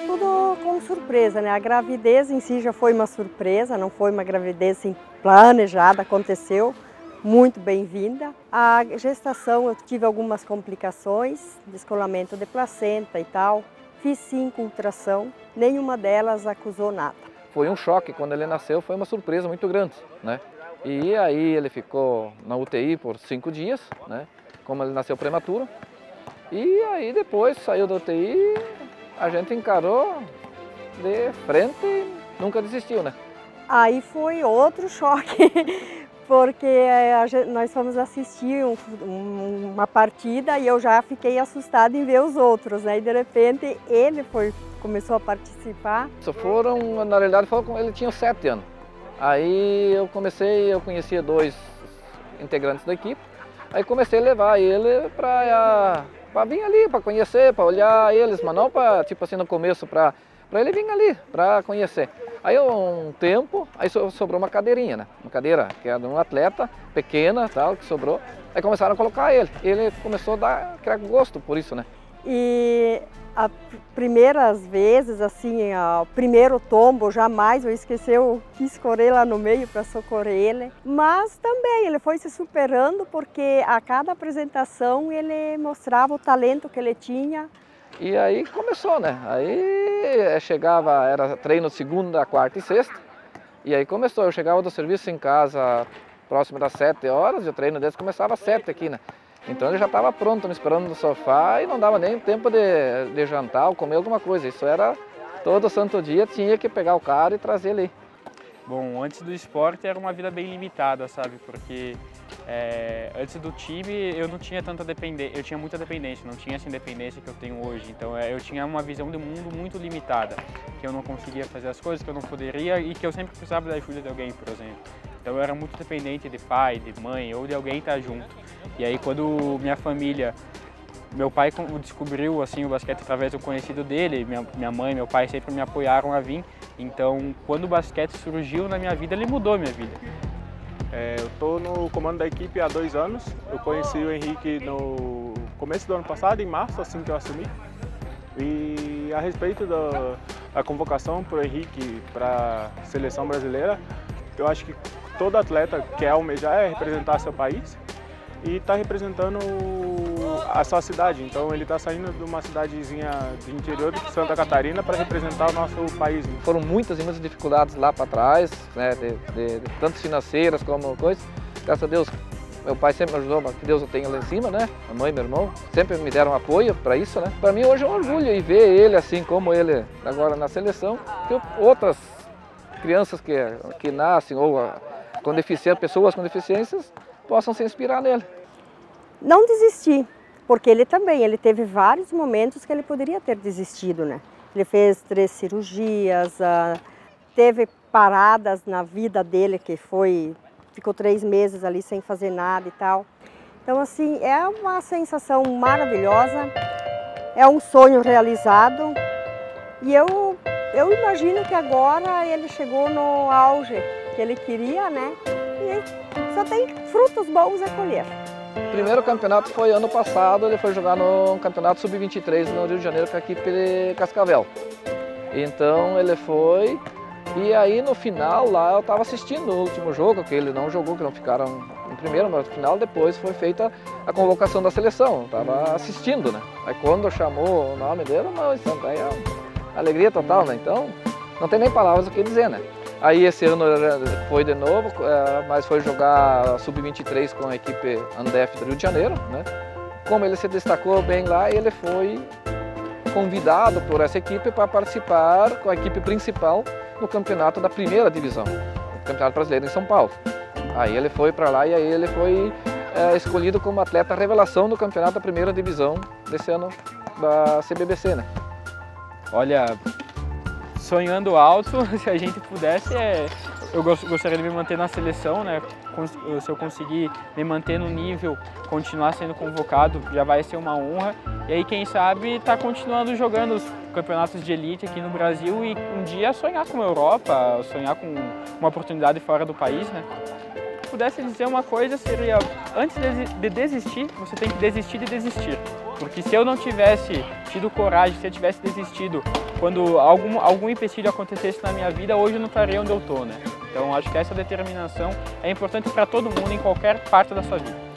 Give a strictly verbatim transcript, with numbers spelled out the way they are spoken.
Tudo com surpresa, né? A gravidez em si já foi uma surpresa, não foi uma gravidez assim, planejada, aconteceu, muito bem-vinda. A gestação eu tive algumas complicações, descolamento de placenta e tal. Fiz cinco ultrassom, nenhuma delas acusou nada. Foi um choque, quando ele nasceu foi uma surpresa muito grande, né? E aí ele ficou na U T I por cinco dias, né? Como ele nasceu prematuro. E aí depois saiu da U T I, a gente encarou de frente e nunca desistiu, né? Aí foi outro choque, porque a gente, nós fomos assistir um, um, uma partida e eu já fiquei assustada em ver os outros, né? E de repente ele foi, começou a participar. Só foram, na realidade, foram, ele tinha sete anos. Aí eu comecei, eu conhecia dois integrantes da equipe, aí comecei a levar ele para para vir ali, para conhecer, para olhar eles, mas não para, tipo assim, no começo, para para ele vir ali, para conhecer. Aí um tempo, aí sobrou uma cadeirinha, né? Uma cadeira que era de um atleta, pequena, tal, que sobrou. Aí começaram a colocar ele. Ele começou a dar criar gosto por isso, né? E as primeiras vezes, assim, o primeiro tombo, jamais eu esqueci, eu quis correr lá no meio para socorrer ele. Mas também ele foi se superando porque a cada apresentação ele mostrava o talento que ele tinha. E aí começou, né? Aí chegava, era treino segunda, quarta e sexta. E aí começou, eu chegava do serviço em casa próximo das sete horas e o treino deles começava às sete aqui, né? Então ele já estava pronto, me esperando no sofá e não dava nem tempo de, de jantar ou comer alguma coisa. Isso era todo santo dia, tinha que pegar o cara e trazer ele. Bom, antes do esporte era uma vida bem limitada, sabe? Porque é, antes do time eu não tinha tanta dependência, eu tinha muita dependência, não tinha essa independência que eu tenho hoje. Então é, eu tinha uma visão de mundo muito limitada, que eu não conseguia fazer as coisas, que eu não poderia e que eu sempre precisava da ajuda de alguém, por exemplo. Então eu era muito dependente de pai, de mãe ou de alguém estar junto. E aí quando minha família, meu pai descobriu assim o basquete através do conhecido dele, minha, minha mãe, meu pai sempre me apoiaram a vir. Então quando o basquete surgiu na minha vida, ele mudou a minha vida. É, eu estou no comando da equipe há dois anos. Eu conheci o Henrique no começo do ano passado, em março, assim que eu assumi. E a respeito da, da convocação para o Henrique para a seleção brasileira, eu acho que todo atleta quer almejar é representar seu país e está representando a sua cidade. Então ele está saindo de uma cidadezinha do interior de Santa Catarina para representar o nosso país. Foram muitas e muitas dificuldades lá para trás, né, de, de, de, tanto financeiras como coisas. Graças a Deus, meu pai sempre me ajudou, que Deus eu tenha lá em cima, né? A mãe e meu irmão sempre me deram apoio para isso, né? Para mim hoje é um orgulho em ver ele assim como ele agora na seleção, que outras crianças que, que nascem ou com deficiência, pessoas com deficiências possam se inspirar nele. Não desisti, porque ele também, ele teve vários momentos que ele poderia ter desistido, né? Ele fez três cirurgias, uh, teve paradas na vida dele que foi, ficou três meses ali sem fazer nada e tal. Então assim, é uma sensação maravilhosa, é um sonho realizado e eu, eu imagino que agora ele chegou no auge que ele queria, né? E só tem frutos bons a colher. O primeiro campeonato foi ano passado, ele foi jogar no campeonato sub vinte e três no Rio de Janeiro com a equipe de Cascavel. Então ele foi, e aí no final lá eu estava assistindo o último jogo, que ele não jogou, que não ficaram em primeiro, mas no final depois foi feita a convocação da seleção, eu estava assistindo, né? Aí quando chamou o nome dele, não, isso aí é uma alegria total, né? Então não tem nem palavras o que dizer, né? Aí esse ano foi de novo, mas foi jogar sub vinte e três com a equipe Andef do Rio de Janeiro, né? Como ele se destacou bem lá, ele foi convidado por essa equipe para participar com a equipe principal no campeonato da primeira divisão, o Campeonato Brasileiro em São Paulo. Aí ele foi para lá e aí ele foi é, escolhido como atleta revelação do campeonato da primeira divisão desse ano da C B B C, né? Olha, sonhando alto, se a gente pudesse, é, eu gostaria de me manter na seleção, né? Se eu conseguir me manter no nível, continuar sendo convocado, já vai ser uma honra. E aí, quem sabe, tá continuando jogando os campeonatos de elite aqui no Brasil e um dia sonhar com a Europa, sonhar com uma oportunidade fora do país, né? pudesse dizer uma coisa seria, antes de desistir, você tem que desistir de desistir. Porque se eu não tivesse tido coragem, se eu tivesse desistido quando algum, algum empecilho acontecesse na minha vida, hoje eu não estaria onde eu estou, né? Então acho que essa determinação é importante para todo mundo em qualquer parte da sua vida.